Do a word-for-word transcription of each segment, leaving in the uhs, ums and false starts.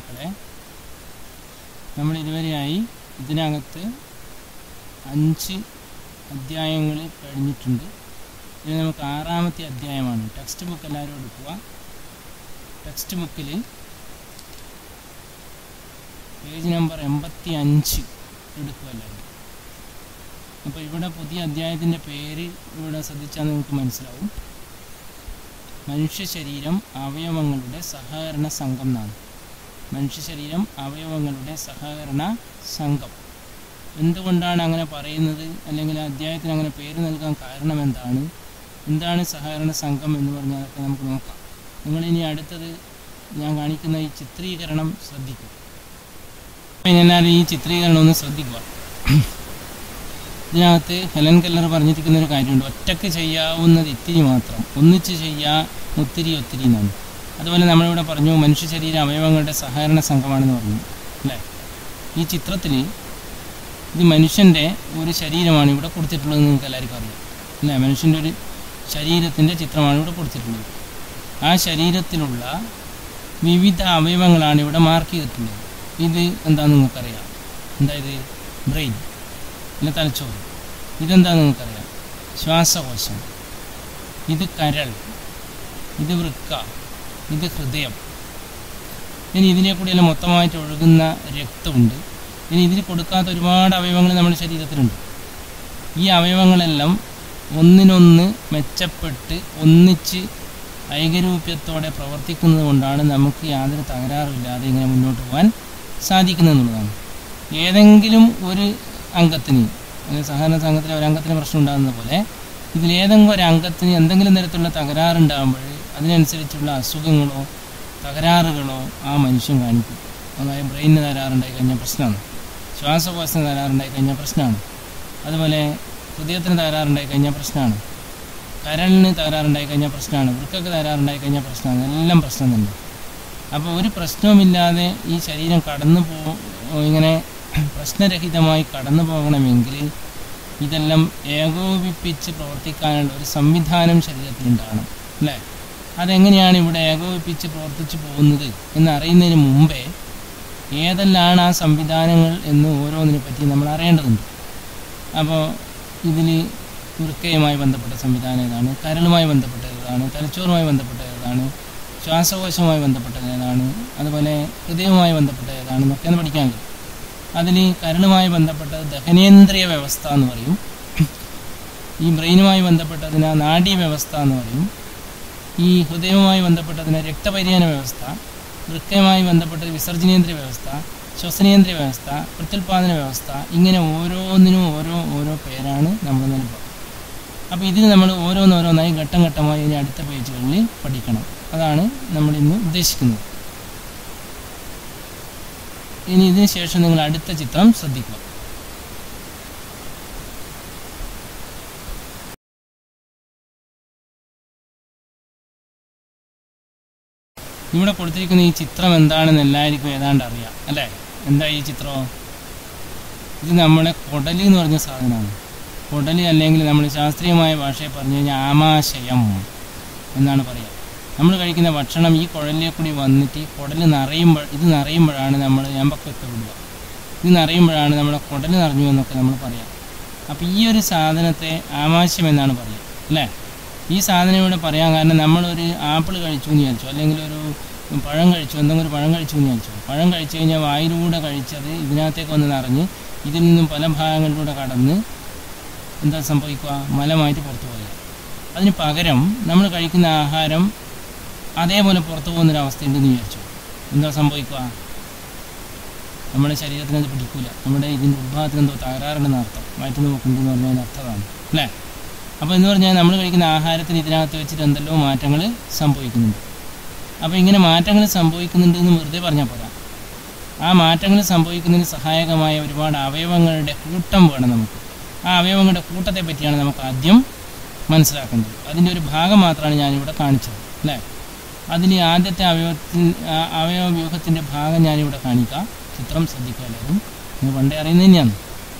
പഠിതാക്കളെ, നമ്മൾ ഇതുവരെയായി ഇതിനകത്ത് അഞ്ച് അധ്യായങ്ങൾ കഴിഞ്ഞിട്ടുണ്ട്. ഇത് നമുക്ക് ആറാമത്തെ അധ്യായമാണ്. ടെക്സ്റ്റ് ബുക്ക് എല്ലാവരും എടുക്കുക. ടെക്സ്റ്റ് ബുക്കിൽ പേജ് നമ്പർ എൺപത്തി അഞ്ച് എടുക്കുക എല്ലാവരും. അപ്പോൾ ഇവിടെ പുതിയ അധ്യായത്തിൻ്റെ പേര് ഇവിടെ ശ്രദ്ധിച്ചാൽ നിങ്ങൾക്ക് മനസ്സിലാവും. മനുഷ്യ ശരീരം അവയവങ്ങളുടെ സഹകരണ സംഘം എന്നാണ്. മനുഷ്യ ശരീരം അവയവങ്ങളുടെ സഹകരണ സംഘം. എന്തുകൊണ്ടാണ് അങ്ങനെ പറയുന്നത്, അല്ലെങ്കിൽ അധ്യായത്തിന് അങ്ങനെ പേര് നൽകാൻ കാരണം എന്താണ്, എന്താണ് സഹകരണ സംഘം എന്ന് പറഞ്ഞാലൊക്കെ നമുക്ക് നോക്കാം. നിങ്ങളിനി അടുത്തത് ഞാൻ കാണിക്കുന്ന ഈ ചിത്രീകരണം ശ്രദ്ധിക്കുക. എന്നാൽ ഈ ചിത്രീകരണം ഒന്ന് ശ്രദ്ധിക്കുക. ഇതിനകത്ത് ഹെലൻ കെല്ലർ പറഞ്ഞിരിക്കുന്ന ഒരു കാര്യമുണ്ട്. ഒറ്റയ്ക്ക് ചെയ്യാവുന്നത് ഇത്തിരി മാത്രം, ഒന്നിച്ച് ചെയ്യാ ഒത്തിരി ഒത്തിരി എന്നാണ്. അതുപോലെ നമ്മളിവിടെ പറഞ്ഞു മനുഷ്യ ശരീര അവയവങ്ങളുടെ സഹകരണ സംഘമാണെന്ന് പറഞ്ഞു അല്ലേ. ഈ ചിത്രത്തിൽ ഇത് മനുഷ്യൻ്റെ ഒരു ശരീരമാണ് ഇവിടെ കൊടുത്തിട്ടുള്ളത്. നിങ്ങൾക്ക് എല്ലാവർക്കും അറിയാം അല്ലേ. മനുഷ്യൻ്റെ ഒരു ശരീരത്തിൻ്റെ ചിത്രമാണ് ഇവിടെ കൊടുത്തിട്ടുള്ളത്. ആ ശരീരത്തിലുള്ള വിവിധ അവയവങ്ങളാണ് ഇവിടെ മാർക്ക് ചെയ്തിട്ടുള്ളത്. ഇത് എന്താണെന്ന് നിങ്ങൾക്കറിയാം. എന്തായത് ബ്രെയിൻ അല്ല, തലച്ചോറ്. ഇതെന്താണെന്ന് നിങ്ങൾക്കറിയാം, ശ്വാസകോശം. ഇത് കരൾ, ഇത് വൃക്ക, ഇത് ഹൃദയം. ഇനി ഇതിനെ കൂടിയെല്ലാം മൊത്തമായിട്ട് ഒഴുകുന്ന രക്തമുണ്ട്. ഇനി ഇതിന് കൊടുക്കാത്ത ഒരുപാട് അവയവങ്ങൾ നമ്മുടെ ശരീരത്തിലുണ്ട്. ഈ അവയവങ്ങളെല്ലാം ഒന്നിനൊന്ന് മെച്ചപ്പെട്ട് ഒന്നിച്ച് ഐകരൂപ്യത്തോടെ പ്രവർത്തിക്കുന്നത് കൊണ്ടാണ് നമുക്ക് യാതൊരു തകരാറുമില്ലാതെ ഇങ്ങനെ മുന്നോട്ട് പോകാൻ സാധിക്കുന്നതെന്നുള്ളതാണ്. ഏതെങ്കിലും ഒരു അംഗത്തിന്, സഹകരണ സംഘത്തിലെ ഒരംഗത്തിന് പ്രശ്നം ഉണ്ടാകുന്ന പോലെ ഇതിലേതെങ്കിലും ഒരു അംഗത്തിന് എന്തെങ്കിലും തരത്തിലുള്ള തകരാറുണ്ടാകുമ്പോൾ അതിനനുസരിച്ചുള്ള അസുഖങ്ങളോ തകരാറുകളോ ആ മനുഷ്യൻ കാണിക്കും. അതായത് ബ്രെയിനിന് തകരാറുണ്ടായി കഴിഞ്ഞാൽ പ്രശ്നമാണ്, ശ്വാസകോശത്തിന് തകരാറുണ്ടായി കഴിഞ്ഞാൽ പ്രശ്നമാണ്, അതുപോലെ ഹൃദയത്തിന് തകരാറുണ്ടായി കഴിഞ്ഞാൽ പ്രശ്നമാണ്, കരളിന് തകരാറുണ്ടായി കഴിഞ്ഞാൽ പ്രശ്നമാണ്, വൃക്കക്ക് തകരാറുണ്ടായി കഴിഞ്ഞാൽ പ്രശ്നമാണ്. എല്ലാം പ്രശ്നം തന്നെ. അപ്പോൾ ഒരു പ്രശ്നവുമില്ലാതെ ഈ ശരീരം കടന്നു പോ ഇങ്ങനെ പ്രശ്നരഹിതമായി കടന്നു പോകണമെങ്കിൽ ഇതെല്ലാം ഏകോപിപ്പിച്ച് പ്രവർത്തിക്കാനുള്ള ഒരു സംവിധാനം ശരീരത്തിലുണ്ടാകണം അല്ലേ. അതെങ്ങനെയാണ് ഇവിടെ ഏകോപിപ്പിച്ച് പ്രവർത്തിച്ചു പോകുന്നത് എന്നറിയുന്നതിന് മുമ്പേ ഏതെല്ലാം ആ സംവിധാനങ്ങൾ എന്ന് ഓരോന്നിനെ പറ്റി നമ്മൾ അറിയേണ്ടതുണ്ട്. അപ്പോൾ ഇതിൽ വൃക്കയുമായി ബന്ധപ്പെട്ട സംവിധാനം ഏതാണ്, കരളുമായി ബന്ധപ്പെട്ട ഏതാണ്, തലച്ചോറുമായി ബന്ധപ്പെട്ട ഏതാണ്, ശ്വാസകോശവുമായി ബന്ധപ്പെട്ടത് ഏതാണ്, അതുപോലെ ഹൃദയവുമായി ബന്ധപ്പെട്ട ഏതാണെന്നൊക്കെയാണ് പഠിക്കാൻ കഴിയും. അതിൽ കരളുമായി ബന്ധപ്പെട്ടത് ദഹനേന്ദ്രിയ വ്യവസ്ഥ എന്ന് പറയും. ഈ ബ്രെയിനുമായി ബന്ധപ്പെട്ടതിന് നാഡീ വ്യവസ്ഥ എന്ന് പറയും. ഈ ഹൃദയവുമായി ബന്ധപ്പെട്ടതിന് രക്തപരിചയന വ്യവസ്ഥ, വൃക്കയുമായി ബന്ധപ്പെട്ടത് വിസർജനേന്ദ്രിയ വ്യവസ്ഥ, ശ്വസനേന്ദ്രിയ വ്യവസ്ഥ, പ്രത്യുൽപാദന വ്യവസ്ഥ. ഇങ്ങനെ ഓരോന്നിനും ഓരോ ഓരോ പേരാണ് നമ്മൾ നൽകുക. അപ്പോൾ ഇതിന് നമ്മൾ ഓരോന്നോരോന്നായി ഘട്ടം ഘട്ടമായി ഇനി അടുത്ത പേജുകളിൽ പഠിക്കണം. അതാണ് നമ്മൾ ഇന്ന് ഉദ്ദേശിക്കുന്നത്. ഇനി ഇതിന് ശേഷം നിങ്ങൾ അടുത്ത ചിത്രം ശ്രദ്ധിക്കുക. ഇവിടെ കൊടുത്തിരിക്കുന്ന ഈ ചിത്രം എന്താണെന്ന് എല്ലാവർക്കും ഏതാണ്ട് അറിയാം അല്ലേ. എന്താ ഈ ചിത്രം? ഇത് നമ്മുടെ കുടലി എന്ന് പറഞ്ഞ സാധനമാണ്. കുടലി അല്ലെങ്കിൽ നമ്മൾ ശാസ്ത്രീയമായ ഭാഷയിൽ പറഞ്ഞു കഴിഞ്ഞാൽ ആമാശയം എന്നാണ് പറയുക. നമ്മൾ കഴിക്കുന്ന ഭക്ഷണം ഈ കുഴലിലെ കൂടി വന്നിട്ട് ഈ കുടൽ നിറയുമ്പോൾ ഇത് നിറയുമ്പോഴാണ് നമ്മൾ ഏമ്പക്കൊക്കെ വിടുക. ഇത് നിറയുമ്പോഴാണ് നമ്മുടെ കുടൽ നിറഞ്ഞു എന്നൊക്കെ നമ്മൾ പറയാം. അപ്പോൾ ഈ ഒരു സാധനത്തെ ആമാശയം എന്നാണ് പറയുക അല്ലേ. ഈ സാധനം ഇവിടെ പറയാൻ കാരണം നമ്മളൊരു ആപ്പിൾ കഴിച്ചു എന്ന് വിചാരിച്ചു, അല്ലെങ്കിൽ ഒരു പഴം കഴിച്ചു, എന്തെങ്കിലും ഒരു പഴം കഴിച്ചു എന്ന് വിചാരിച്ചു. പഴം കഴിച്ചു കഴിഞ്ഞാൽ വായിലൂടെ കഴിച്ചത് ഇതിനകത്തേക്ക് വന്ന് നിറഞ്ഞ് ഇതിൽ നിന്നും പല ഭാഗങ്ങളിലൂടെ കടന്ന് എന്താ സംഭവിക്കുക, മലമായിട്ട് പുറത്തു പോകുക. അതിന് പകരം നമ്മൾ കഴിക്കുന്ന ആഹാരം അതേപോലെ പുറത്തു പോകുന്നൊരവസ്ഥയുണ്ടെന്ന് വിചാരിച്ചു. എന്താ സംഭവിക്കുക? നമ്മുടെ ശരീരത്തിന് അത് പിടിക്കില്ല. നമ്മുടെ ഇതിൻ്റെ ഉത്ഭാഗത്തിന് എന്തോ തകരാറുണ്ടെന്ന് അർത്ഥം. വയറ്റിൽ നോക്കുന്നുണ്ടെന്ന് പറഞ്ഞാൽ അർത്ഥമാണ് അല്ലേ. അപ്പോൾ എന്ന് പറഞ്ഞാൽ നമ്മൾ കഴിക്കുന്ന ആഹാരത്തിന് ഇതിനകത്ത് വെച്ചിട്ട് എന്തെല്ലോ മാറ്റങ്ങൾ സംഭവിക്കുന്നുണ്ട്. അപ്പോൾ ഇങ്ങനെ മാറ്റങ്ങൾ സംഭവിക്കുന്നുണ്ട് എന്ന് വെറുതെ പറഞ്ഞാൽ പോരാ. ആ മാറ്റങ്ങൾ സംഭവിക്കുന്നതിന് സഹായകമായ ഒരുപാട് അവയവങ്ങളുടെ കൂട്ടം വേണം നമുക്ക്. ആ അവയവങ്ങളുടെ കൂട്ടത്തെ പറ്റിയാണ് നമുക്ക് ആദ്യം മനസ്സിലാക്കേണ്ടത്. അതിൻ്റെ ഒരു ഭാഗം മാത്രമാണ് ഞാനിവിടെ കാണിച്ചത് അല്ലേ. അതിന് ആദ്യത്തെ അവയവത്തിൽ അവയവ വ്യൂഹത്തിൻ്റെ ഭാഗം ഞാനിവിടെ കാണിക്കാം. ചിത്രം ശ്രദ്ധിക്കുക എല്ലാവരും. നിങ്ങൾ പണ്ടേ അറിയുന്നത് തന്നെയാണ്.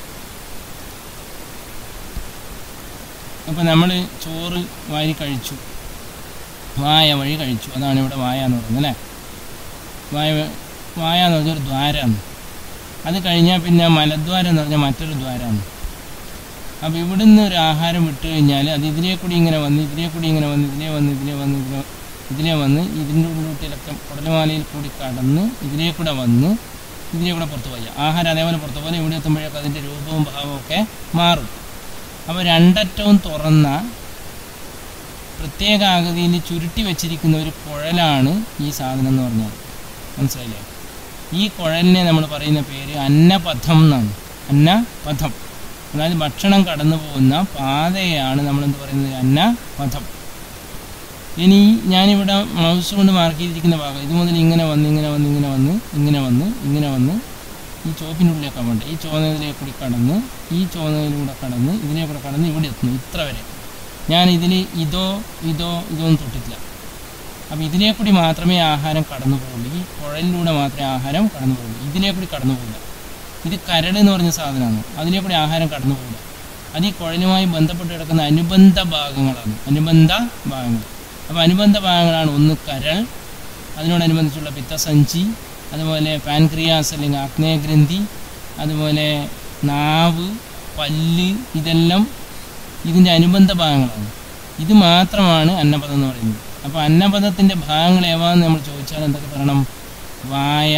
അപ്പോൾ നമ്മൾ ചോറ് വാരി കഴിച്ചു, വായ വഴി കഴിച്ചു. അതാണ് ഇവിടെ വായ എന്ന് പറയുന്നത് അല്ലേ. വായ വായ എന്ന് പറഞ്ഞൊരു ദ്വാരമാണ്. അത് കഴിഞ്ഞാൽ പിന്നെ മലദ്വാരം എന്ന് പറഞ്ഞാൽ മറ്റൊരു ദ്വാരമാണ്. അപ്പോൾ ഇവിടുന്ന് ഒരു ആഹാരം വിട്ട് കഴിഞ്ഞാൽ അത് ഇതിലേ കൂടി ഇങ്ങനെ വന്ന് ഇതിലേ കൂടി ഇങ്ങനെ വന്ന് ഇതിലേ വന്ന് ഇതിലേ വന്ന് ഇതിലേ ഇതിലേ വന്ന് ഇതിൻ്റെ ഉള്ളിലൂട്ടിലൊക്കെ കുടലുമാലയിൽ കൂടി കടന്ന് ഇതിലേ കൂടെ വന്ന് ഇതിലേ കൂടെ പുറത്തു പോയി ആഹാരം അതേപോലെ പുറത്തു പോലെ ഇവിടെ എത്തുമ്പോഴേക്കും അതിൻ്റെ രൂപവും ഭാവവും ഒക്കെ മാറും. അപ്പോൾ രണ്ടറ്റവും തുറന്ന പ്രത്യേക ആകൃതിയിൽ ചുരുട്ടി വെച്ചിരിക്കുന്ന ഒരു കുഴലാണ് ഈ സാധനം എന്ന് പറഞ്ഞാൽ. മനസ്സിലായില്ലേ? ഈ കുഴലിനെ നമ്മൾ പറയുന്ന പേര് അന്നപഥം എന്നാണ്. അന്നപഥം അതായത് ഭക്ഷണം കടന്നു പോകുന്ന പാതയാണ് നമ്മളെന്ത് പറയുന്നത്, അന്നപഥം. ഇനി ഞാനിവിടെ മൗസ് കൊണ്ട് മാർക്ക് ചെയ്തിരിക്കുന്ന ഭാഗം ഇത് മുതൽ ഇങ്ങനെ വന്ന് ഇങ്ങനെ വന്ന് ഇങ്ങനെ വന്ന് ഇങ്ങനെ വന്ന് ഇങ്ങനെ വന്ന് ഈ ചോപ്പിനുള്ളിലേക്കാണ് വേണ്ടത്. ഈ ചോന്നതിലേക്ക് കൂടി കടന്ന് ഈ ചോന്നതിലൂടെ കടന്ന് ഇതിലേ കൂടെ കടന്ന് ഇവിടെ എത്തുന്നു. ഇത്ര വരെ ഞാൻ ഇതിൽ ഇതോ ഇതോ ഇതോ ഒന്നും തൊട്ടിട്ടില്ല. അപ്പോൾ ഇതിലേ കൂടി മാത്രമേ ആഹാരം കടന്നു പോകുള്ളൂ. ഈ കുഴലിലൂടെ മാത്രമേ ആഹാരം കടന്നു പോകുള്ളൂ. ഇതിലേ കൂടി കടന്നു പോകില്ല. ഇത് കരട് എന്ന് പറഞ്ഞ സാധനമാണ്. അതിലേ കൂടി ആഹാരം കടന്നു പോകില്ല. അത് ഈ കുഴലുമായി ബന്ധപ്പെട്ട് കിടക്കുന്ന അനുബന്ധ ഭാഗങ്ങളാണ്. അനുബന്ധ ഭാഗങ്ങൾ. അപ്പോൾ അനുബന്ധ ഭാഗങ്ങളാണ് ഒന്ന് കരൾ, അതിനോടനുബന്ധിച്ചുള്ള പിത്തസഞ്ചി, അതുപോലെ പാൻക്രിയാസ് അല്ലെങ്കിൽ ആഗ്നേയഗ്രന്ഥി, അതുപോലെ നാവ്, പല്ല്, ഇതെല്ലാം ഇതിൻ്റെ അനുബന്ധ ഭാഗങ്ങളാണ്. ഇത് മാത്രമാണ് അന്നപഥം എന്ന് പറയുന്നത്. അപ്പോൾ അന്നപഥത്തിൻ്റെ ഭാഗങ്ങൾ ഏവാന്ന് നമ്മൾ ചോദിച്ചാൽ എന്തൊക്കെ പറയണം? വായ,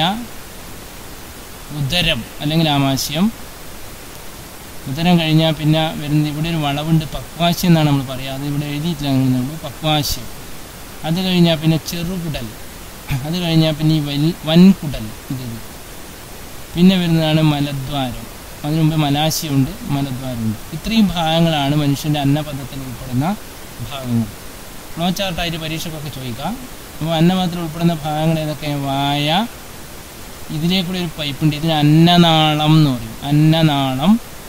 ഉദരം അല്ലെങ്കിൽ ആമാശയം. ഉദരം കഴിഞ്ഞാൽ പിന്നെ വരുന്നത് ഇവിടെ ഒരു വളവുണ്ട്, പക്വാശയം എന്നാണ് നമ്മൾ പറയുക. അത് ഇവിടെ എഴുതിയിട്ടില്ല, അങ്ങനെ പക്വാശയം. അത് കഴിഞ്ഞാൽ പിന്നെ ചെറുകുടൽ. അത് കഴിഞ്ഞാൽ പിന്നെ ഈ വൽ വൻകുടൽ ഇത്. പിന്നെ വരുന്നതാണ് മലദ്വാരം. അതിനു മുമ്പ് മലാശയമുണ്ട്, മലദ്വാരമുണ്ട്. ഇത്രയും ഭാഗങ്ങളാണ് മനുഷ്യൻ്റെ അന്നപഥത്തിൽ ഉൾപ്പെടുന്ന ഭാഗങ്ങൾ. ഫ്ലോ ചാർട്ടായിട്ട് പരീക്ഷയ്ക്കൊക്കെ ചോദിക്കാം. അപ്പോൾ അന്നപഥത്തിൽ ഉൾപ്പെടുന്ന ഭാഗങ്ങൾ ഏതൊക്കെ? വായ, ഇതിലേക്കൂടെ ഒരു പൈപ്പുണ്ട്, ഇതിന് അന്നനാളം എന്ന് പറയും. അന്നനാളം,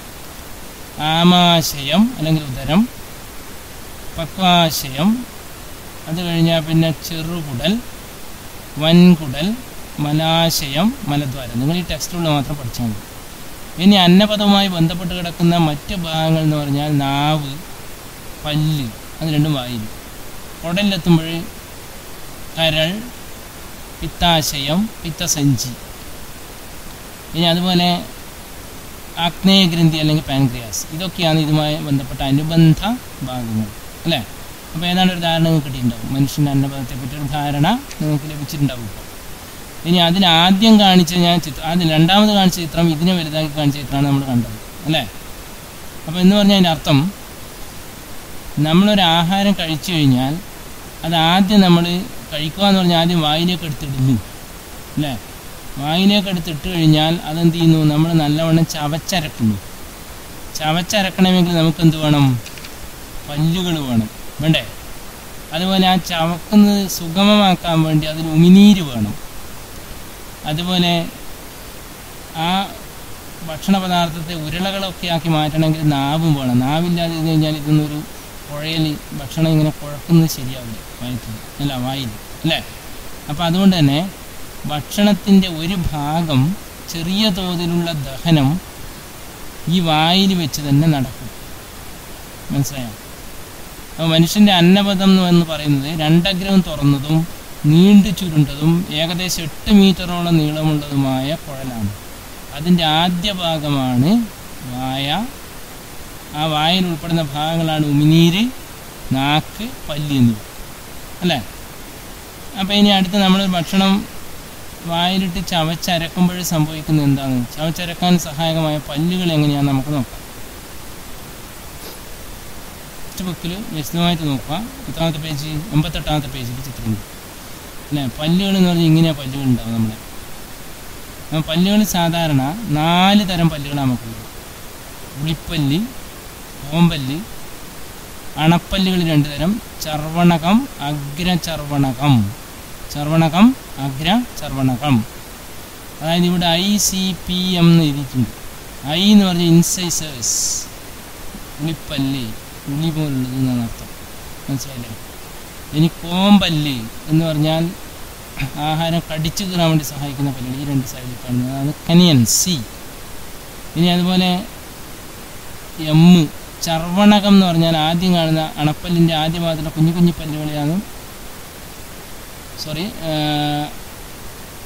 ആമാശയം അല്ലെങ്കിൽ ഉദരം, പക്വാശയം, അത് കഴിഞ്ഞാൽ പിന്നെ ചെറുകുടൽ, വൻകുടൽ, മലാശയം, മലദ്വാരം. നിങ്ങൾ ഈ ടെക്സ്റ്റുകൾ മാത്രം പഠിച്ചാൽ മതി. ഇനി അന്നപഥവുമായി ബന്ധപ്പെട്ട് കിടക്കുന്ന മറ്റ് ഭാഗങ്ങൾ എന്ന് പറഞ്ഞാൽ നാവ്, പല്ല്, അത് രണ്ടും വായിൽ. കുടലിലെത്തുമ്പോൾ കരൾ, പിത്താശയം, പിത്തസഞ്ചി. ഇനി അതുപോലെ ആഗ്നേയഗ്രന്ഥി അല്ലെങ്കിൽ പാൻക്രിയാസ്. ഇതൊക്കെയാണ് ഇതുമായി ബന്ധപ്പെട്ട അനുബന്ധ ഭാഗങ്ങൾ അല്ലേ? അപ്പോൾ ഏതാണ്ട് ഒരു ധാരണ നിങ്ങൾക്ക് കിട്ടിയിട്ടുണ്ടാവും. മനുഷ്യൻ്റെ അന്നപഥത്തെ പറ്റിയൊരു ധാരണ നിങ്ങൾക്ക് ലഭിച്ചിട്ടുണ്ടാവും. ഇപ്പോൾ ഇനി അതിനാദ്യം കാണിച്ച ഞാൻ ചിത്രം, ആദ്യം രണ്ടാമത് കാണിച്ച ചിത്രം ഇതിനെ വലുതാക്കി കാണിച്ച ചിത്രമാണ് നമ്മൾ കണ്ടത് അല്ലേ? അപ്പോൾ എന്ന് പറഞ്ഞാൽ അതിൻ്റെ അർത്ഥം നമ്മളൊരു ആഹാരം കഴിച്ചു കഴിഞ്ഞാൽ അത് ആദ്യം നമ്മൾ കഴിക്കുക എന്ന് പറഞ്ഞാൽ ആദ്യം വായിലേക്ക് എടുത്തിടുന്നു അല്ലേ? വായിലേക്ക് എടുത്തിട്ട് കഴിഞ്ഞാൽ അതെന്ത് ചെയ്യുന്നു? നമ്മൾ നല്ലവണ്ണം ചവച്ചരക്കുന്നു. ചവച്ചരക്കണമെങ്കിൽ നമുക്കെന്ത് വേണം? പല്ലുകൾ വേണം, വേണ്ടേ? അതുപോലെ ആ ചവക്കുന്നത് സുഗമമാക്കാൻ വേണ്ടി അതിന് ഉമിനീര് വേണം. അതുപോലെ ആ ഭക്ഷണ പദാർത്ഥത്തെ ഉരുളകളൊക്കെ ആക്കി മാറ്റണമെങ്കിൽ നാവും വേണം. നാവില്ലാതെ ഇത് കഴിഞ്ഞാൽ ഇതൊന്നൊരു പുഴയിൽ ഭക്ഷണം ഇങ്ങനെ കുഴക്കുന്നത് ശരിയാവില്ല, വയറ്റിൽ അല്ല വായിൽ അല്ലേ? അപ്പം അതുകൊണ്ട് തന്നെ ഭക്ഷണത്തിൻ്റെ ഒരു ഭാഗം ചെറിയ തോതിലുള്ള ദഹനം ഈ വായിൽ വെച്ച് തന്നെ നടക്കും. മനസ്സിലായോ? അപ്പോൾ മനുഷ്യൻ്റെ അന്നപഥം എന്ന് പറയുന്നത് രണ്ടഗ്രം തുറന്നതും നീണ്ടു ചുരുണ്ടതും ഏകദേശം എട്ട് മീറ്ററോളം നീളമുള്ളതുമായ കുഴലാണ്. അതിൻ്റെ ആദ്യ ഭാഗമാണ് വായ. ആ വായിൽ ഉൾപ്പെടുന്ന ഭാഗങ്ങളാണ് ഉമിനീര്, നാക്ക്, പല്ല് എന്നിവ അല്ലേ? അപ്പോൾ ഇനി അടുത്ത് നമ്മൾ ഭക്ഷണം വായിലിട്ട് ചവച്ചരക്കുമ്പോൾ സംഭവിക്കുന്നത് എന്താണ്? ചവച്ചരക്കാൻ സഹായകമായ പല്ലുകൾ എങ്ങനെയാണെന്ന് നമുക്ക് നോക്കാം. ടെക്സ്റ്റ് ബുക്കിൽ വിശദമായിട്ട് നോക്കുക. എത്രാമത്തെ പേജ്? എൺപത്തെട്ടാമത്തെ പേജിൽ ചിത്രമുണ്ട് അല്ലേ? പല്ലുകൾ എന്ന് പറഞ്ഞാൽ ഇങ്ങനെയാണ് പല്ലുകൾ ഉണ്ടാവും നമ്മുടെ. അപ്പം പല്ലുകൾ സാധാരണ നാല് തരം പല്ലുകളാണ് നമുക്കുള്ളത്. ഉളിപ്പല്ല്, ഓമ്പല്ല്, അണപ്പല്ലുകൾ രണ്ട് തരം, ചർവണകം, അഗ്രചർവണകം. ചർവണകം, അഗ്രചർവണകം. അതായത് ഇവിടെ ഐ സി പി എം എന്ന് എഴുതിയിട്ടുണ്ട്. ഐ എന്ന് പറഞ്ഞാൽ ഇൻസൈസേഴ്സ്, ഉളിപ്പല്ല്, ഉളി പോലുള്ളത് എന്നാണ് അർത്ഥം. മനസ്സിലായില്ലേ? ഇനി കോമ്പല്ല് എന്ന് പറഞ്ഞാൽ ആഹാരം കടിച്ചു കീറാൻ വേണ്ടി സഹായിക്കുന്ന പല്ലുകൾ. ഈ രണ്ട് സൈഡിൽ കാണുന്നത് അതാണ് കനിയൻ, സി. ഇനി അതുപോലെ എമ്മ്, ചർവണകം എന്ന് പറഞ്ഞാൽ ആദ്യം കാണുന്ന അണപ്പല്ലിൻ്റെ ആദ്യ ഭാഗത്തുള്ള കുഞ്ഞു കുഞ്ഞു പല്ലുകളെയാണ്, സോറി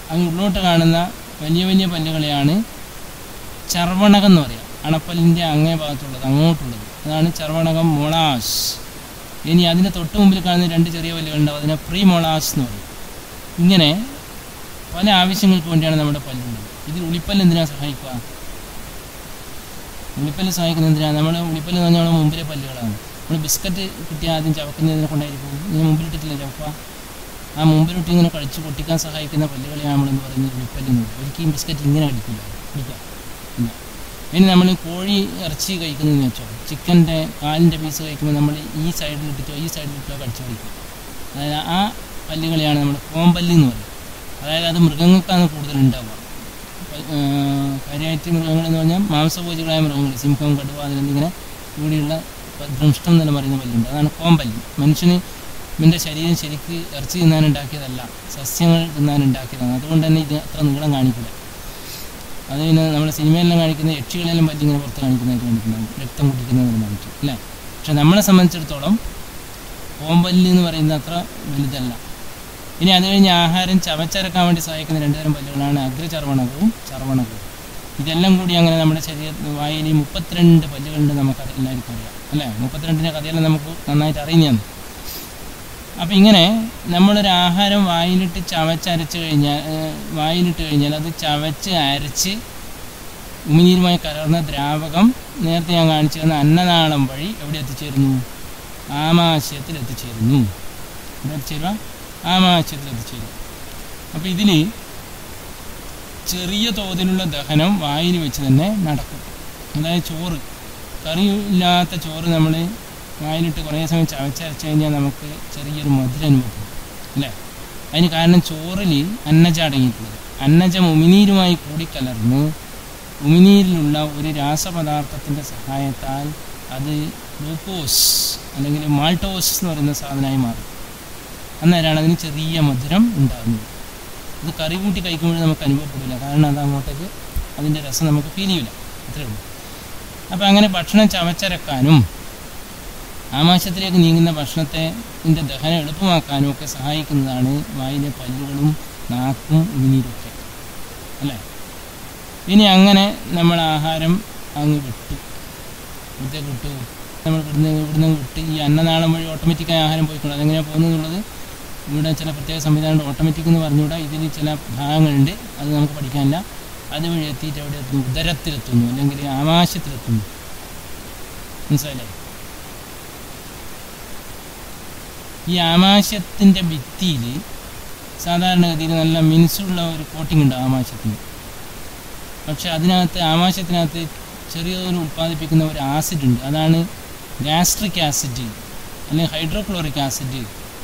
അങ്ങ് ഉള്ളോട്ട് കാണുന്ന വലിയ വലിയ പല്ലുകളെയാണ് ചർവണകം എന്ന് പറയുക. അണപ്പല്ലിൻ്റെ അങ്ങേ ഭാഗത്തുള്ളത്, അങ്ങോട്ടുള്ളത്, അതാണ് ചർവണകം, മൊളാസ്. ഇനി അതിൻ്റെ തൊട്ട് മുമ്പിൽ കാണുന്ന രണ്ട് ചെറിയ പല്ലുകളുണ്ടാവും, അതിനെ പ്രീ മൊളാസ് എന്ന് പറയും. ഇങ്ങനെ പല ആവശ്യങ്ങൾക്ക് വേണ്ടിയാണ് നമ്മുടെ പല്ലുള്ളത്. ഇതിൽ ഉളിപ്പല്ല് എന്തിനാണ് സഹായിക്കുക? ഉളിപ്പല്ല് സഹായിക്കുന്നത് എന്തിനാണ്? നമ്മൾ ഉളിപ്പല്ല് എന്ന് പറഞ്ഞാൽ നമ്മുടെ മുമ്പിലെ പല്ലുകളാണ്. നമ്മൾ ബിസ്ക്കറ്റ് കിട്ടിയാൽ ആദ്യം ചവക്കുന്നതിനെ കൊണ്ടായിരിക്കും. ഇങ്ങനെ മുമ്പിലിട്ടിട്ടില്ല ചവക്കുക. ആ മുമ്പിലിട്ട് ഇങ്ങനെ കഴിച്ച് പൊട്ടിക്കാൻ സഹായിക്കുന്ന പല്ലുകളെയാണ് നമ്മളെന്ന് പറയുന്നത് ഉളിപ്പല്ല് എന്ന് പറയും. ഒരിക്കലും ബിസ്ക്കറ്റ് ഇങ്ങനെ അടിക്കില്ല, പിടിക്കുക ഇല്ല. ഇനി നമ്മൾ കോഴി ഇറച്ചി കഴിക്കുന്നതെന്ന് വെച്ചോ, ചിക്കൻ്റെ കാലിൻ്റെ പീസ് കഴിക്കുമ്പോൾ നമ്മൾ ഈ സൈഡിലിട്ടിട്ടോ ഈ സൈഡിലിട്ടോ കടിച്ച് കഴിക്കും. അതായത് ആ പല്ലുകളെയാണ് നമ്മൾ കോമ്പല്ല് എന്ന് പറയും. അതായത് അത് മൃഗങ്ങൾക്കാണ് കൂടുതൽ ഉണ്ടാവുക. കാര്യമായിട്ട് മൃഗങ്ങളെന്ന് പറഞ്ഞാൽ മാംസഭോജികളായ മൃഗങ്ങൾ, സിംഹം, കടുവ, അതിലിങ്ങനെ ഇവിടെയുള്ള ദൃഷ്ടം എന്ന് പറയുന്ന പല്ലുണ്ട്, അതാണ് കോമ്പല്ല്. മനുഷ്യന് ഇവൻ്റെ ശരീരം ശരിക്ക് ഇറച്ചി തിന്നാനുണ്ടാക്കിയതല്ല, സസ്യങ്ങൾ തിന്നാനുണ്ടാക്കിയതാണ്. അതുകൊണ്ട് തന്നെ ഇത് അത്ര നീളം കാണിക്കില്ല. അത് പിന്നെ നമ്മുടെ സിനിമയിലെല്ലാം കാണിക്കുന്ന യക്ഷികളെല്ലാം പല്ലിങ്ങനെ പുറത്ത് കാണിക്കുന്നതായിട്ട് കാണിക്കുന്നതാണ്, രക്തം കുടിക്കുന്നതെന്ന് കാണിക്കും അല്ലേ. പക്ഷെ നമ്മളെ സംബന്ധിച്ചിടത്തോളം കോമ്പല്ല് എന്ന് പറയുന്നത് അത്ര വലുതല്ല. ഇനി അത് കഴിഞ്ഞ് ആഹാരം ചവച്ചരക്കാൻ വേണ്ടി സഹായിക്കുന്ന രണ്ടുതരം പല്ലുകളാണ് അഗ്രചർവണകവും ചർവണകവും. ഇതെല്ലാം കൂടി അങ്ങനെ നമ്മുടെ ശരീരത്തിൽ വായിൽ മുപ്പത്തിരണ്ട് പല്ലുകളുണ്ട്, നമുക്ക് എല്ലാവർക്കും അറിയാം അല്ലേ. മുപ്പത്തിരണ്ടിൻ്റെ കഥയെല്ലാം നമുക്ക് നന്നായിട്ട് അറിയുന്നതാണ്. അപ്പം ഇങ്ങനെ നമ്മളൊരു ആഹാരം വായിലിട്ട് ചവച്ചരച്ച് കഴിഞ്ഞാൽ വായിലിട്ട് കഴിഞ്ഞാൽ അത് ചവച്ച് അരച്ച് ഉമിനീരുമായി കലർന്ന ദ്രാവകം നേരത്തെ ഞാൻ കാണിച്ചു തന്ന അന്നനാളം വഴി എവിടെ എത്തിച്ചേരുന്നു? ആമാശയത്തിൽ എത്തിച്ചേരുന്നു. എവിടെ എത്തിച്ചേരുക? ആമാശയത്തിൽ എത്തിച്ചേരും. അപ്പോൾ ഇതിൽ ചെറിയ തോതിലുള്ള ദഹനം വായിൽ വെച്ച് തന്നെ നടക്കും. അതായത് ചോറ്, കറിയില്ലാത്ത ചോറ് നമ്മൾ വായിലിട്ട് കുറേ സമയം ചവച്ചരച്ച് കഴിഞ്ഞാൽ നമുക്ക് ചെറിയൊരു മധുരം അനുഭവപ്പെടും അല്ലേ. അതിന് കാരണം ചോറിൽ അന്നജം അടങ്ങിയിട്ടുള്ളത്. അന്നജം ഉമിനീരുമായി കൂടിക്കലർന്ന് ഉമിനീരിലുള്ള ഒരു രാസപദാർത്ഥത്തിൻ്റെ സഹായത്താൽ അത് ഗ്ലൂക്കോസ് അല്ലെങ്കിൽ മാൾട്ടോസ് എന്ന് പറയുന്ന സാധനമായി മാറും. അന്നേരമാണ് അതിന് ചെറിയ മധുരം ഉണ്ടാകുന്നത്. ഇത് കറി കൂട്ടി കഴിക്കുമ്പോൾ നമുക്ക് അനുഭവപ്പെടില്ല, കാരണം അത് അങ്ങോട്ടേക്ക് അതിൻ്റെ രസം നമുക്ക് ഫീൽ ചെയ്യില്ല, അത്രേ ഉള്ളൂ. അപ്പോൾ അങ്ങനെ ഭക്ഷണം ചവച്ചരക്കാനും ആമാശയത്തിലേക്ക് നീങ്ങുന്ന ഭക്ഷണത്തെ ഇതിൻ്റെ ദഹനം എളുപ്പമാക്കാനും ഒക്കെ സഹായിക്കുന്നതാണ് വായിലെ പല്ലുകളും നാക്കും ഉമിനീരൊക്കെ അല്ലേ. ഇനി അങ്ങനെ നമ്മൾ ആഹാരം അങ്ങ് വിട്ടു, ഇവിടുത്തെ വിട്ടു നമ്മൾ ഇവിടുന്ന് ഇവിടുന്ന് വിട്ട് ഈ അന്നനാളം വഴി ഓട്ടോമാറ്റിക്കായി ആഹാരം പോയിക്കൊണ്ട് അതെങ്ങനെയാണ് പോകുന്നതെന്നുള്ളത് ഇവിടെ ചില പ്രത്യേക സംവിധാനം ഓട്ടോമാറ്റിക് എന്ന് പറഞ്ഞുകൂടാ. ഇതിൽ ചില ഭാഗങ്ങളുണ്ട്, അത് നമുക്ക് പഠിക്കാനില്ല. അതുവഴി എത്തിയിട്ട് എവിടെ എത്തുന്നു? ഉദരത്തിലെത്തുന്നു, അല്ലെങ്കിൽ ആമാശയത്തിലെത്തുന്നു. മനസ്സിലായില്ലേ? ഈ ആമാശയത്തിൻ്റെ ഭിത്തിയിൽ സാധാരണഗതിയിൽ നല്ല മിനുസുള്ള ഒരു കോട്ടിംഗ് ഉണ്ട് ആമാശയത്തിന്. പക്ഷെ അതിനകത്ത് ആമാശയത്തിനകത്ത് ചെറിയ തോതിൽ ഉൽപ്പാദിപ്പിക്കുന്ന ഒരു ആസിഡ് ഉണ്ട്, അതാണ് ഗ്യാസ്ട്രിക് ആസിഡ് അല്ലെങ്കിൽ ഹൈഡ്രോക്ലോറിക് ആസിഡ്.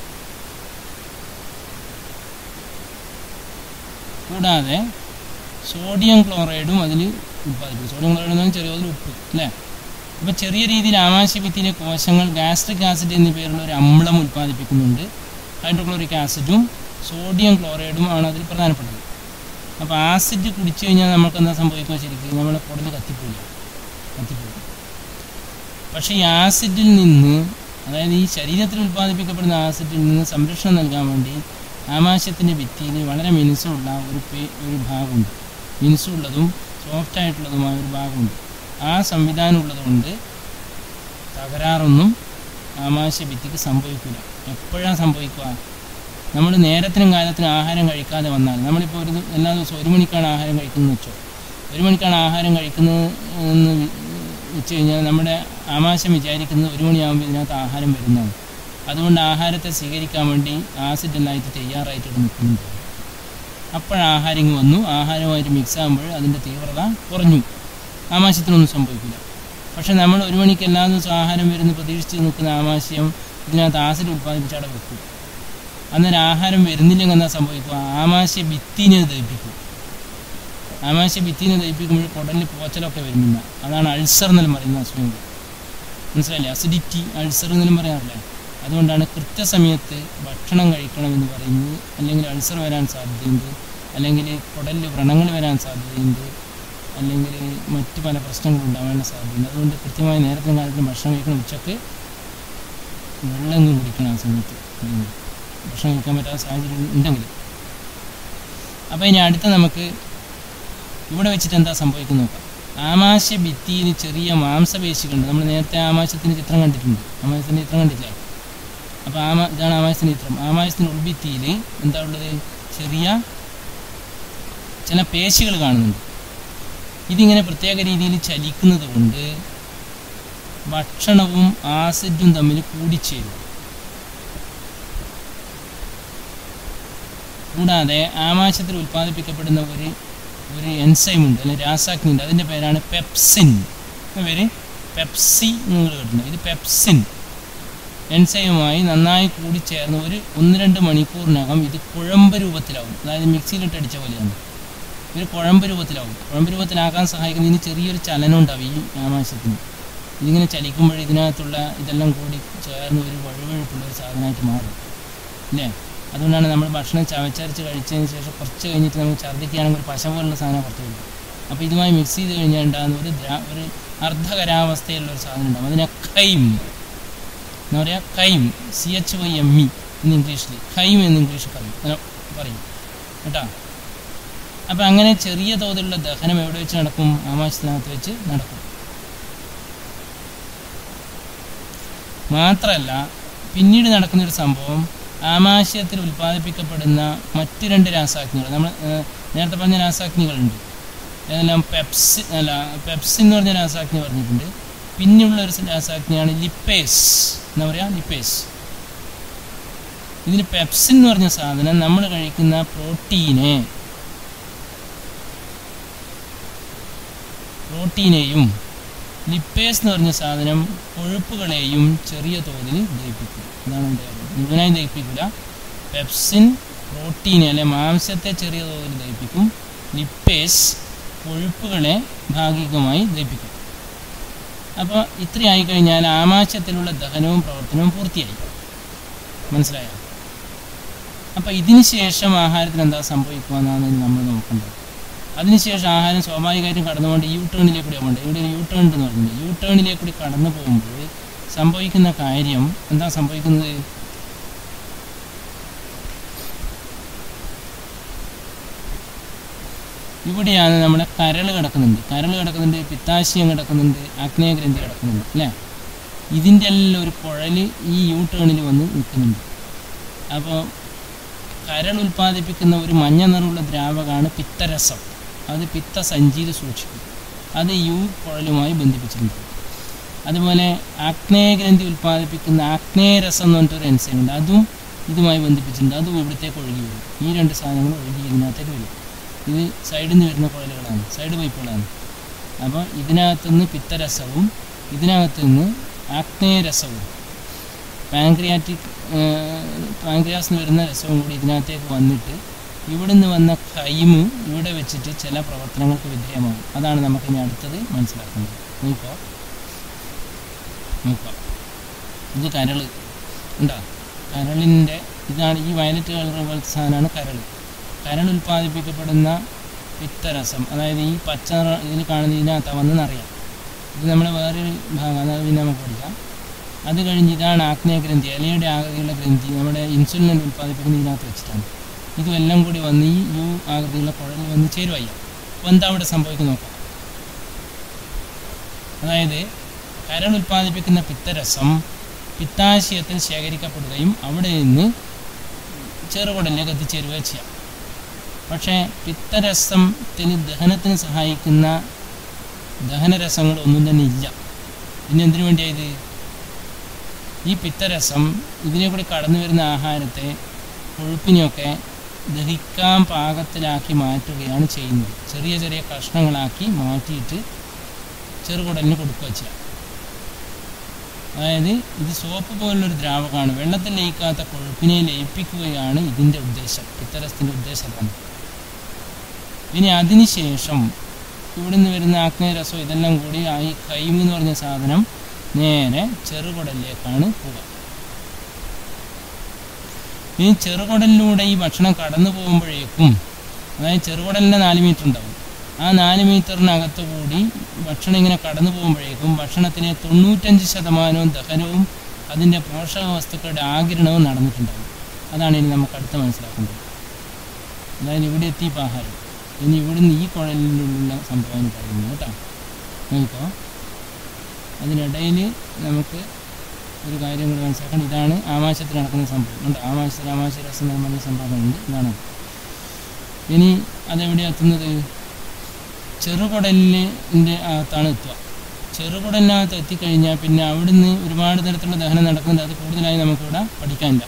കൂടാതെ സോഡിയം ക്ലോറൈഡും അതിൽ ഉൽപ്പാദിപ്പിക്കും. സോഡിയം ക്ലോറൈഡ് എന്ന് പറഞ്ഞാൽ ചെറിയ തോതിൽ ഉപ്പ് അല്ലേ. അപ്പോൾ ചെറിയ രീതിയിൽ ആമാശയഭിത്തിയിലെ കോശങ്ങൾ ഗ്യാസ്ട്രിക് ആസിഡ് എന്നീ പേരുള്ള ഒരു അമ്ലം ഉൽപ്പാദിപ്പിക്കുന്നുണ്ട്. ഹൈഡ്രോക്ലോറിക് ആസിഡും സോഡിയം ക്ലോറൈഡും ആണ് അതിൽ പ്രധാനപ്പെട്ടത്. അപ്പോൾ ആസിഡ് കുടിച്ചു കഴിഞ്ഞാൽ നമുക്ക് എന്താ സംഭവിക്കുക? ശരിക്കും നമ്മളെ കുടൽ കത്തിപ്പോയില്ല, കത്തിപ്പോയി. പക്ഷേ ഈ ആസിഡിൽ നിന്ന്, അതായത് ഈ ശരീരത്തിൽ ഉൽപ്പാദിപ്പിക്കപ്പെടുന്ന ആസിഡിൽ നിന്ന് സംരക്ഷണം നൽകാൻ വേണ്ടി ആമാശയത്തിൻ്റെ ഭിത്തിയിൽ വളരെ മിനുസമുള്ള ഒരു പേ ഒരു ഭാഗമുണ്ട്. മിനുസമുള്ളതും സോഫ്റ്റായിട്ടുള്ളതുമായ ഒരു ഭാഗമുണ്ട്. ആ സംവിധാനം ഉള്ളതുകൊണ്ട് തകരാറൊന്നും ആമാശയഭിത്തിക്ക് സംഭവിക്കില്ല. എപ്പോഴാണ് സംഭവിക്കുക? നമ്മൾ നേരത്തിനും കാലത്തിനും ആഹാരം കഴിക്കാതെ വന്നാൽ, നമ്മളിപ്പോൾ ഒരു എല്ലാ ദിവസവും ഒരു മണിക്കാണ് ആഹാരം കഴിക്കുന്നത് വെച്ചോ, ഒരു മണിക്കാണ് ആഹാരം കഴിക്കുന്നത് എന്ന് വെച്ച് കഴിഞ്ഞാൽ നമ്മുടെ ആമാശയം വിചാരിക്കുന്നത് ഒരു മണിയാകുമ്പോൾ ഇതിനകത്ത് ആഹാരം വരുന്നതാണ്. അതുകൊണ്ട് ആഹാരത്തെ സ്വീകരിക്കാൻ വേണ്ടി ആസിഡെല്ലായിട്ട് തയ്യാറായിട്ട് നിൽക്കുന്നുണ്ട്. അപ്പോഴാഹാരം ഇങ്ങ് വന്നു, ആഹാരമായിട്ട് മിക്സ് ആകുമ്പോൾ അതിൻ്റെ തീവ്രത കുറഞ്ഞു, ആമാശയത്തിനൊന്നും സംഭവിക്കില്ല. പക്ഷെ നമ്മൾ ഒരു മണിക്ക് എല്ലാ ദിവസവും ആഹാരം വരുന്ന പ്രതീക്ഷിച്ച് നിൽക്കുന്ന ആമാശയം ഇതിനകത്ത് ആസിഡ് ഉൽപ്പാദിപ്പിച്ച് അവിടെ വെക്കും. അന്നേരം ആഹാരം വരുന്നില്ലെങ്കിൽ എന്താ സംഭവിക്കുക? ആമാശയ ഭിത്തിനെ ദഹിപ്പിക്കും. ആമാശയ ഭിത്തിനെ ദഹിപ്പിക്കുമ്പോൾ കുടലിൽ പോച്ചലൊക്കെ വരുന്നില്ല. അതാണ് അൾസർ എന്നെല്ലാം പറയുന്ന അസുഖം. മനസ്സിലായില്ലേ? അസിഡിറ്റി, അൾസർ എന്നെല്ലാം പറയാറില്ലേ? അതുകൊണ്ടാണ് കൃത്യസമയത്ത് ഭക്ഷണം കഴിക്കണമെന്ന് പറയുന്നത്. അല്ലെങ്കിൽ അൾസർ വരാൻ സാധ്യതയുണ്ട്, അല്ലെങ്കിൽ കുടലിൽ വ്രണങ്ങൾ വരാൻ സാധ്യതയുണ്ട്, അല്ലെങ്കിൽ മറ്റ് പല പ്രശ്നങ്ങളും ഉണ്ടാവാൻ സാധ്യതയുണ്ട്. അതുകൊണ്ട് കൃത്യമായ നേരത്തിനും കാലത്തിനും ഭക്ഷണം കഴിക്കണം. ഉച്ചക്ക് വെള്ളം കുടിക്കണം. ആ സമയത്ത് ഭക്ഷണം കഴിക്കാൻ പറ്റാത്ത സാഹചര്യം ഉണ്ടെങ്കിൽ അപ്പോൾ ഇനി അടുത്ത നമുക്ക് ഇവിടെ വെച്ചിട്ട് എന്താ സംഭവിക്കുന്നത് നോക്കാം. ആമാശയ ഭിത്തിയിൽ ചെറിയ മാംസപേശികളുണ്ട്. നമ്മൾ നേരത്തെ ആമാശത്തിൻ്റെ ചിത്രം കണ്ടിട്ടുണ്ട്. ആമാശത്തിൻ്റെ ചിത്രം കണ്ടില്ലേ? അപ്പോൾ ആമാ ഇതാണ് ആമാശത്തിൻ്റെ ചിത്രം. ആമാശത്തിൻ്റെ ഉൾഭിത്തിയിൽ എന്താ ഉള്ളത്? ചെറിയ ചില പേശികൾ കാണുന്നുണ്ട്. ഇതിങ്ങനെ പ്രത്യേക രീതിയിൽ ചലിക്കുന്നത് കൊണ്ട് ഭക്ഷണവും ആസിഡും തമ്മിൽ കൂടിച്ചേരും. കൂടാതെ ആമാശയത്തിൽ ഉൽപ്പാദിപ്പിക്കപ്പെടുന്ന ഒരു ഒരു എൻസൈം ഉണ്ട്, അല്ലെങ്കിൽ രാസാഗ്നി ഉണ്ട്. അതിൻ്റെ പേരാണ് പെപ്സിൻ. പേര് പെപ്സി നിങ്ങൾ കേട്ടിട്ടുണ്ട്. ഇത് പെപ്സിൻ എൻസൈമുമായി നന്നായി കൂടിച്ചേർന്ന് ഒരു ഒന്ന് രണ്ട് മണിക്കൂറിനകം ഇത് കുഴമ്പ് രൂപത്തിലാവും. അതായത് മിക്സിയിലിട്ട് അടിച്ച പോലെയാണ്. ഒരു കുഴമ്പ് രൂപത്തിലാവും. കുഴമ്പ് രൂപത്തിലാക്കാൻ സഹായിക്കുന്നതിന് ചെറിയൊരു ചലനം ഉണ്ടാവും ഈ ആമാശയത്തിന്. ഇതിങ്ങനെ ചലിക്കുമ്പോൾ ഇതിനകത്തുള്ള ഇതെല്ലാം കൂടി ചേർന്ന് ഒരു വഴുവഴുപ്പുള്ള ഒരു സാധനമായിട്ട് മാറും അല്ലേ? അതുകൊണ്ടാണ് നമ്മൾ ഭക്ഷണം ചവച്ചരച്ച് കഴിച്ചതിന് ശേഷം കുറച്ച് കഴിഞ്ഞിട്ട് നമുക്ക് ഛർദ്ദിക്കുകയാണെങ്കിൽ ഒരു പശ പോലുള്ള സാധനം പുറത്തു വരും. അപ്പോൾ ഇതുമായി മിക്സ് ചെയ്ത് കഴിഞ്ഞാൽ ഉണ്ടാകുന്ന ഒരു ദ്രാ ഒരു അർദ്ധകരാവസ്ഥയിലുള്ള ഒരു സാധനം ഉണ്ടാകും. അതിനെ ഖൈം എന്താ പറയുക? Chyme, C H Y M E എന്ന് ഇംഗ്ലീഷിൽ, ഖൈം എന്ന് ഇംഗ്ലീഷിൽ പറയും പറയും കേട്ടോ. അപ്പം അങ്ങനെ ചെറിയ തോതിലുള്ള ദഹനം എവിടെ വെച്ച് നടക്കും? ആമാശയത്തിനകത്ത് വെച്ച് നടക്കും. മാത്രമല്ല പിന്നീട് നടക്കുന്നൊരു സംഭവം, ആമാശയത്തിൽ ഉൽപ്പാദിപ്പിക്കപ്പെടുന്ന മറ്റ് രണ്ട് രാസാഗ്നികൾ, നമ്മൾ നേരത്തെ പറഞ്ഞ രാസാഗ്നികളുണ്ട്. ഏതെല്ലാം? പെപ്സി അല്ല പെപ്സിൻ എന്ന് പറഞ്ഞ രാസാഗ്നി പറഞ്ഞിട്ടുണ്ട്. പിന്നെയുള്ള ഒരു രാസാഗ്നിയാണ് ലിപ്പേസ്. എന്താ പറയുക? ലിപ്പേസ്. ഇതിൽ പെപ്സിൻ എന്ന് പറഞ്ഞ സാധനം നമ്മൾ കഴിക്കുന്ന പ്രോട്ടീനെ പ്രോട്ടീനെയും ലിപ്പേസ് എന്ന് പറഞ്ഞ സാധനം കൊഴുപ്പുകളെയും ചെറിയ തോതിൽ ദഹിപ്പിക്കും. അതാണ് എൻ്റെ കാര്യം. മുഴുവനായി ദഹിപ്പിക്കില്ല. പെപ്സിൻ പ്രോട്ടീനെ അല്ലെ മാംസത്തെ ചെറിയ തോതിൽ ദഹിപ്പിക്കും. ലിപ്പേസ് കൊഴുപ്പുകളെ ഭാഗികമായി ദഹിപ്പിക്കും. അപ്പോൾ ഇത്രയായി കഴിഞ്ഞാൽ ആമാശയത്തിലുള്ള ദഹനവും പ്രവർത്തനവും പൂർത്തിയായി. മനസ്സിലായോ? അപ്പോൾ ഇതിന് ശേഷം ആഹാരത്തിന് എന്താ സംഭവിക്കുക എന്നാണ് നമ്മൾ നോക്കേണ്ടത്. അതിനുശേഷം ആഹാരം സ്വാഭാവികമായിട്ടും കടന്നുകൊണ്ട് യു ടേണിലേക്ക് കൂടി പോകേണ്ടത്. ഇവിടെ ഒരു യു ടേൺ എന്ന് പറഞ്ഞിട്ടുണ്ട്. യു ടേണിലേക്ക് കൂടി കടന്നു പോകുമ്പോൾ സംഭവിക്കുന്ന കാര്യം എന്താ സംഭവിക്കുന്നത്? ഇവിടെയാണ് നമ്മുടെ കരൾ കിടക്കുന്നുണ്ട്. കരൾ കിടക്കുന്നുണ്ട്, പിത്താശയം കിടക്കുന്നുണ്ട്, ആഗ്നേയഗ്രന്ഥി കിടക്കുന്നുണ്ട് അല്ലേ? ഇതിൻ്റെ എല്ലാം ഒരു കുഴൽ ഈ യു ടേണിൽ വന്ന് നിൽക്കുന്നുണ്ട്. അപ്പോൾ കരൾ ഉൽപ്പാദിപ്പിക്കുന്ന ഒരു മഞ്ഞ നിറമുള്ള ദ്രാവകമാണ് പിത്തരസം. അത് പിത്തസഞ്ചിയിൽ സൂക്ഷിക്കും. അത് യു കുഴലുമായി ബന്ധിപ്പിച്ചിട്ടുണ്ട്. അതുപോലെ ആഗ്നേയഗ്രന്ഥി ഉൽപ്പാദിപ്പിക്കുന്ന ആഗ്നേയരസം എന്ന് പറഞ്ഞിട്ടൊരു എൻസൈം ഉണ്ട്. അതും ഇതുമായി ബന്ധിപ്പിച്ചിട്ടുണ്ട്. അതും ഇവിടത്തേക്ക് ഒഴുകി വരും. ഈ രണ്ട് സാധനങ്ങൾ ഒഴുകി ഇതിനകത്തേക്ക് വരും. ഇത് സൈഡിൽ നിന്ന് വരുന്ന കുഴലുകളാണ്, സൈഡ് പൈപ്പുകളാണ്. അപ്പോൾ ഇതിനകത്തുനിന്ന് പിത്തരസവും ഇതിനകത്തു നിന്ന് ആഗ്നേയരസവും പാൻക്രിയാറ്റിക് പാൻക്രിയാസിൽ നിന്ന് വരുന്ന രസവും കൂടി ഇതിനകത്തേക്ക് വന്നിട്ട് ഇവിടുന്ന് വന്ന ഖൈമ് ഇവിടെ വെച്ചിട്ട് ചില പ്രവർത്തനങ്ങൾക്ക് വിധേയമാകും. അതാണ് നമുക്ക് ഇനി അടുത്തത് മനസ്സിലാക്കുന്നത്. നോക്കുക നോക്കുക ഇത് കരൾ ഉണ്ടോ? കരളിൻ്റെ ഇതാണ് ഈ വയലറ്റ് കളർ പോലത്തെ സാധനമാണ് കരൾ. കരൾ ഉൽപ്പാദിപ്പിക്കപ്പെടുന്ന പിത്തരസം, അതായത് ഈ പച്ച ഇതിൽ കാണുന്ന ഇതിനകത്താണ് വന്നെന്നറിയാം. ഇത് നമ്മുടെ വേറൊരു ഭാഗം, അതായത് പിന്നെ നമുക്ക് പഠിക്കാം. അത് കഴിഞ്ഞ് ഇതാണ് ആഗ്നേയഗ്രന്ഥി, ഇലയുടെ ആകൃതിയുള്ള ഗ്രന്ഥി. നമ്മുടെ ഇൻസുലിൻ ഉൽപ്പാദിപ്പിക്കുന്ന ഇതിനകത്ത് വെച്ചിട്ടാണ്. ഇതുമെല്ലാം കൂടി വന്ന് ഈ യു ആകൃതിയുള്ള കുഴൽ വന്ന് ചേരുവയ്യ. അപ്പോൾ എന്താ അവിടെ സംഭവിക്കുന്ന നോക്കാം. അതായത് കരൾ ഉൽപ്പാദിപ്പിക്കുന്ന പിത്തരസം പിത്താശയത്തിൽ ശേഖരിക്കപ്പെടുകയും അവിടെ നിന്ന് ചെറുകുടലിലേക്ക് എത്തിച്ചേരുകയും ചെയ്യാം. പക്ഷേ പിത്തരസത്തിന് ദഹനത്തിന് സഹായിക്കുന്ന ദഹനരസങ്ങളൊന്നും തന്നെ ഇല്ല. പിന്നെ എന്തിനു വേണ്ടിയായത്? ഈ പിത്തരസം ഇതിനെ കൂടി കടന്നു വരുന്ന ആഹാരത്തെ കൊഴുപ്പിനെയൊക്കെ ദഹിക്കാൻ പാകത്തിലാക്കി മാറ്റുകയാണ് ചെയ്യുന്നത്. ചെറിയ ചെറിയ കഷ്ണങ്ങളാക്കി മാറ്റിയിട്ട് ചെറുകുടലിന് കൊടുക്കുക ചെയ്യാം. അതായത് ഇത് സോപ്പ് പോലുള്ളൊരു ദ്രാവകമാണ്. വെള്ളത്തിൽ ലയിക്കാത്ത കൊഴുപ്പിനെ ലയിപ്പിക്കുകയാണ് ഇതിൻ്റെ ഉദ്ദേശം, പിത്തരസത്തിൻ്റെ ഉദ്ദേശമാണ്. ഇനി അതിനുശേഷം ഇവിടുന്ന് വരുന്ന ആഗ്നേയരസം ഇതെല്ലാം കൂടി ഈ ഖൈം എന്ന് പറഞ്ഞ സാധനം നേരെ ചെറുകുടലിലേക്കാണ് പോവുക. ഇനി ചെറുകുടലിലൂടെ ഈ ഭക്ഷണം കടന്നു പോകുമ്പോഴേക്കും, അതായത് ചെറുകുടലിൻ്റെ നാല് മീറ്റർ ഉണ്ടാവും, ആ നാല് മീറ്ററിനകത്ത് കൂടി ഭക്ഷണം ഇങ്ങനെ കടന്നു പോകുമ്പോഴേക്കും ഭക്ഷണത്തിന് തൊണ്ണൂറ്റഞ്ച് ശതമാനവും ദഹനവും അതിൻ്റെ പോഷക വസ്തുക്കളുടെ ആഗിരണവും നടന്നിട്ടുണ്ടാകും. അതാണ് ഇനി നമുക്ക് അടുത്ത് മനസ്സിലാക്കേണ്ടത്. അതായത് ഇവിടെ എത്തിയപ്പോൾ ആഹാരം. ഇനി ഇവിടുന്ന് ഈ കുഴലിലുള്ള സംഭവമാണ് പറയുന്നത് കേട്ടോ. നോക്കിക്കോ, അതിനിടയിൽ നമുക്ക് ഒരു കാര്യം കൂടി മനസ്സിലാക്കണം. ഇതാണ് ആമാശയത്തിൽ നടക്കുന്ന സംഭവം ഉണ്ട്. ആമാശയത്തിൽ ആമാശയ രസം എന്ന് പറഞ്ഞ സംഭവമുണ്ട്. ഇതാണ്. ഇനി അതെവിടെയാണ് എത്തുന്നത്? ചെറുകുടലിൻ്റെ അകത്താണ് എത്തുക. ചെറുകുടലിനകത്ത് എത്തിക്കഴിഞ്ഞാൽ പിന്നെ അവിടുന്ന് ഒരുപാട് തരത്തിലുള്ള ദഹനം നടക്കുന്നത്. അത് കൂടുതലായി നമുക്കിവിടെ പഠിക്കാനില്ല.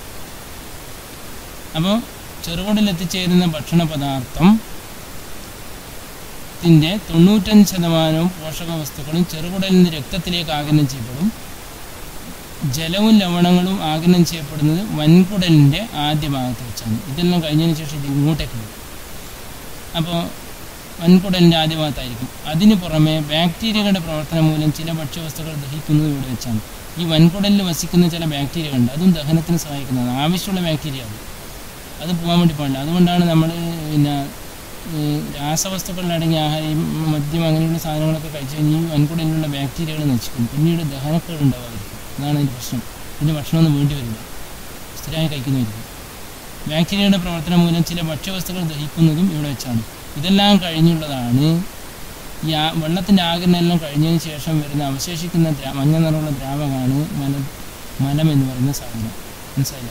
അപ്പോൾ ചെറുകുടലിൽ എത്തിച്ചേരുന്ന ഭക്ഷണ പദാർത്ഥം ത്തിൻ്റെ തൊണ്ണൂറ്റഞ്ച് ശതമാനവും പോഷക വസ്തുക്കളും ചെറുകുടലിൻ്റെ രക്തത്തിലേക്ക് ആഗിരണം ചെയ്യപ്പെടും. ജലവും ലവണങ്ങളും ആഗിരണം ചെയ്യപ്പെടുന്നത് വൻകുടലിൻ്റെ ആദ്യ ഭാഗത്ത് വെച്ചാണ്. ഇതെല്ലാം കഴിഞ്ഞതിന് ശേഷം ഇത് ഇങ്ങോട്ടേക്ക് പോകും. അപ്പോൾ വൻകുടലിൻ്റെ ആദ്യ ഭാഗത്തായിരിക്കും. അതിന് പുറമെ ബാക്ടീരിയകളുടെ പ്രവർത്തനം മൂലം ചില ഭക്ഷ്യവസ്തുക്കൾ ദഹിക്കുന്നത് ഇവിടെ വെച്ചാണ്. ഈ വൻകുടലിൽ വസിക്കുന്ന ചില ബാക്ടീരിയകളുണ്ട്, അതും ദഹനത്തിന് സഹായിക്കുന്നതാണ്. ആവശ്യമുള്ള ബാക്ടീരിയ അത് അത് പോകാൻ വേണ്ടി പാടില്ല. അതുകൊണ്ടാണ് നമ്മൾ പിന്നെ രാസവസ്തുക്കളിൽ അടങ്ങിയ ആഹാരം, മദ്യം, അങ്ങനെയുള്ള സാധനങ്ങളൊക്കെ കഴിച്ചു കഴിഞ്ഞാൽ വൻകുടലിലുള്ള ബാക്ടീരിയകൾ നശിക്കും. പിന്നീട് ദഹനക്കേട് ഉണ്ടാവാതിരിക്കും. അതാണ് അതിൻ്റെ പ്രശ്നം. പിന്നെ ഭക്ഷണമൊന്നും വേണ്ടി വരില്ല, സ്ഥിരമായി കഴിക്കുന്നതായിരിക്കും. ബാക്ടീരിയയുടെ പ്രവർത്തനം മൂലം ചില ഭക്ഷ്യവസ്തുക്കൾ ദഹിക്കുന്നതും ഇവിടെ വെച്ചാണ്. ഇതെല്ലാം കഴിഞ്ഞുള്ളതാണ്. ഈ ആ വെള്ളത്തിൻ്റെ ആഗിരണം എല്ലാം കഴിഞ്ഞതിന് ശേഷം വരുന്ന അവശേഷിക്കുന്ന ദ്രാ മഞ്ഞ നിറമുള്ള ദ്രാവകമാണ് മല മലം എന്ന് പറയുന്ന സാധനം. മനസ്സിലായില്ലേ?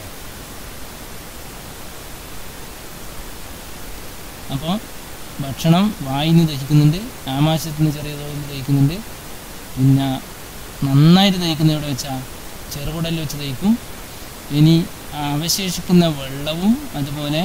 അപ്പോൾ ഭക്ഷണം വായിൽ നിന്ന് ദഹിക്കുന്നുണ്ട്, ആമാശയത്തിൽ നിന്ന് ചെറിയ തോതിൽ ദഹിക്കുന്നുണ്ട്. പിന്നെ നന്നായിട്ട് ദഹിക്കുന്ന എവിടെ വെച്ചാൽ ചെറുകുടലിൽ വെച്ച് ദഹിക്കും. ഇനി അവശേഷിക്കുന്ന വെള്ളവും അതുപോലെ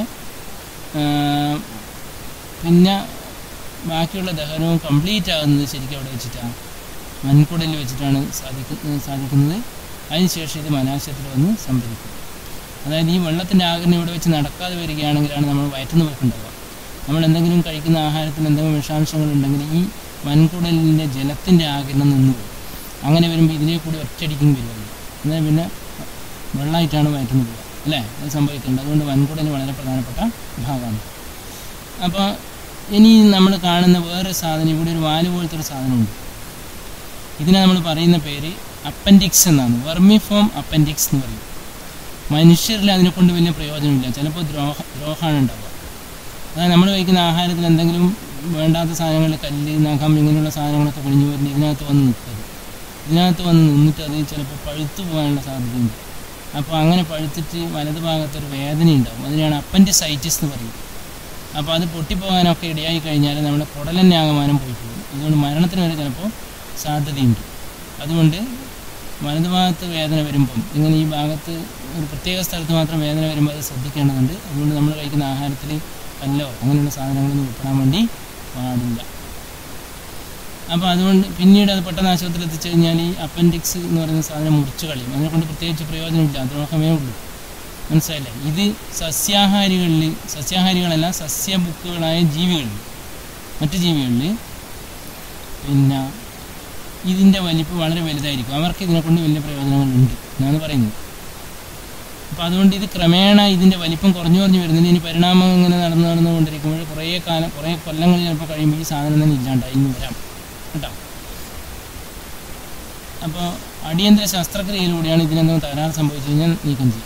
പിന്നെ ബാക്കിയുള്ള ദഹനവും കംപ്ലീറ്റ് ആകുന്നത് ശരിക്കും അവിടെ വെച്ചിട്ടാണ്, വൻകുടലിൽ വെച്ചിട്ടാണ് സാധിക്കുന്ന സാധിക്കുന്നത് അതിനുശേഷം ഇത് മലാശയത്തിൽ വന്ന് സംഭരിക്കും. അതായത് ഈ വെള്ളത്തിൻ്റെ ആഗിരണം ഇവിടെ വെച്ച് നടക്കാതെ വരികയാണെങ്കിലാണ് നമ്മൾ വയറ്റുന്ന പോക്കുണ്ടാവുക. നമ്മൾ എന്തെങ്കിലും കഴിക്കുന്ന ആഹാരത്തിൽ എന്തെങ്കിലും വിഷാംശങ്ങളുണ്ടെങ്കിൽ ഈ വൻകുടലിൻ്റെ ജലത്തിൻ്റെ ആഗിരണം നിന്ന് പോകും. അങ്ങനെ വരുമ്പോൾ ഇതിനെ കൂടി ഒറ്റയടിക്കും വരുമല്ലോ. എന്നാൽ പിന്നെ വെള്ളമായിട്ടാണ് വയറ്റുന്ന പോകുക, അല്ലേ? അത് സംഭവിക്കുന്നുണ്ട്. അതുകൊണ്ട് വൻകുടൽ വളരെ പ്രധാനപ്പെട്ട ഭാഗമാണ്. അപ്പോൾ ഇനി നമ്മൾ കാണുന്ന വേറൊരു സാധനം, ഇവിടെ ഒരു വാല് പോലത്തെ ഒരു സാധനമുണ്ട്. ഇതിനെ നമ്മൾ പറയുന്ന പേര് അപ്പൻഡിക്സ് എന്നാണ്. വെർമിഫോം അപ്പൻഡിക്സ് എന്ന് പറയും. മനുഷ്യരിൽ അതിനെക്കൊണ്ട് വലിയ പ്രയോജനമില്ല. ചിലപ്പോൾ ദ്രോഹ ദ്രോഹമാണ് ഉണ്ടാവുക. അതായത് നമ്മൾ കഴിക്കുന്ന ആഹാരത്തിൽ എന്തെങ്കിലും വേണ്ടാത്ത സാധനങ്ങൾ, കല്ല്, നഖം, ഇങ്ങനെയുള്ള സാധനങ്ങളൊക്കെ പിഴിഞ്ഞു വരുന്നത് ഇതിനകത്ത് വന്ന് നിൽക്കുന്നത്. ഇതിനകത്ത് വന്ന് നിന്നിട്ട് അത് ചിലപ്പോൾ പഴുത്തു പോകാനുള്ള സാധ്യതയുണ്ട്. അപ്പോൾ അങ്ങനെ പഴുത്തിട്ട് വലത് ഭാഗത്തൊരു വേദന ഉണ്ടാവും. അതിനാണ് അപ്പൻഡിസൈറ്റിസ് എന്ന് പറയും. അപ്പോൾ അത് പൊട്ടിപ്പോകാനൊക്കെ ഇടയായി കഴിഞ്ഞാൽ നമ്മുടെ കുടലന്നെ ആകമാനം പോയി പോകും. അതുകൊണ്ട് മരണത്തിന് വരെ ചിലപ്പോൾ സാധ്യതയുണ്ട്. അതുകൊണ്ട് വലതുഭാഗത്ത് വേദന വരുമ്പം, ഇങ്ങനെ ഈ ഭാഗത്ത് ഒരു പ്രത്യേക സ്ഥലത്ത് മാത്രം വേദന വരുമ്പോൾ അത് ശ്രദ്ധിക്കേണ്ടതുണ്ട്. അതുകൊണ്ട് നമ്മൾ കഴിക്കുന്ന ആഹാരത്തിൽ കല്ലോ അങ്ങനെയുള്ള സാധനങ്ങളൊന്നും ഉൾപ്പെടാൻ വേണ്ടി പാടില്ല. അപ്പോൾ അതുകൊണ്ട് പിന്നീട് അത് പെട്ടെന്ന് ആശുപത്രിയിൽ എത്തിച്ചു കഴിഞ്ഞാൽ ഈ അപ്പൻഡിക്സ് എന്ന് പറയുന്ന സാധനം മുറിച്ച് കളയും. അതിനെക്കൊണ്ട് പ്രത്യേകിച്ച് പ്രയോജനമില്ല, ദ്രോഹമേ ഉള്ളൂ. മനസ്സിലായില്ലേ? ഇത് സസ്യാഹാരികളിൽ, സസ്യാഹാരികളല്ല സസ്യബുക്കുകളായ ജീവികളിൽ, മറ്റു ജീവികളിൽ പിന്നെ ഇതിൻ്റെ വലിപ്പം വളരെ വലുതായിരിക്കും. അവർക്ക് ഇതിനെക്കൊണ്ട് വലിയ പ്രയോജനങ്ങളുണ്ട് എന്നാണ് പറയുന്നത്. അപ്പോൾ അതുകൊണ്ട് ഇത് ക്രമേണ ഇതിൻ്റെ വലിപ്പം കുറഞ്ഞു കുറഞ്ഞു വരുന്നുണ്ട്. ഇനി പരിണാമം ഇങ്ങനെ നടന്നു നടന്നുകൊണ്ടിരിക്കുമ്പോൾ കുറേ കാലം കുറേ കൊല്ലങ്ങൾ ചിലപ്പോൾ കഴിയുമ്പോൾ ഈ സാധനം തന്നെ ഇല്ലാണ്ടായി ഇന്ന് വരാം കേട്ടോ. അപ്പോൾ അടിയന്തര ശസ്ത്രക്രിയയിലൂടെയാണ് ഇതിനെന്തെങ്കിലും തകരാറ് സംഭവിച്ചു കഴിഞ്ഞാൽ നീക്കം ചെയ്യും.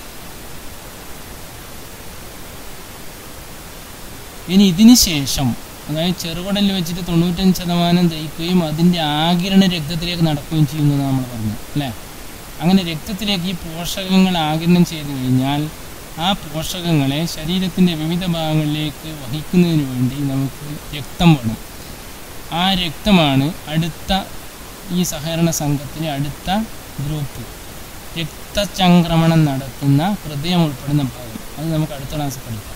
ഇനി ഇതിന് ശേഷം, അതായത് ചെറുകുടലിൽ വെച്ചിട്ട് തൊണ്ണൂറ്റഞ്ച് ശതമാനം ദഹിക്കുകയും അതിൻ്റെ ആഗിരണ രക്തത്തിലേക്ക് നടക്കുകയും ചെയ്യുന്നതാണ് നമ്മൾ പറഞ്ഞത്, അല്ലേ? അങ്ങനെ രക്തത്തിലേക്ക് ഈ പോഷകങ്ങൾ ആഗിരണം ചെയ്തു കഴിഞ്ഞാൽ ആ പോഷകങ്ങളെ ശരീരത്തിൻ്റെ വിവിധ ഭാഗങ്ങളിലേക്ക് വഹിക്കുന്നതിന് വേണ്ടി നമുക്ക് രക്തം വേണം. ആ രക്തമാണ് അടുത്ത ഈ സഹകരണ സംഘത്തിലെ അടുത്ത ഗ്രൂപ്പ്. രക്തചംക്രമണം നടത്തുന്ന ഹൃദയം ഉൾപ്പെടുന്ന ഭാഗം, അത് നമുക്ക് അടുത്ത ക്ലാസ്സിൽ പഠിക്കാം.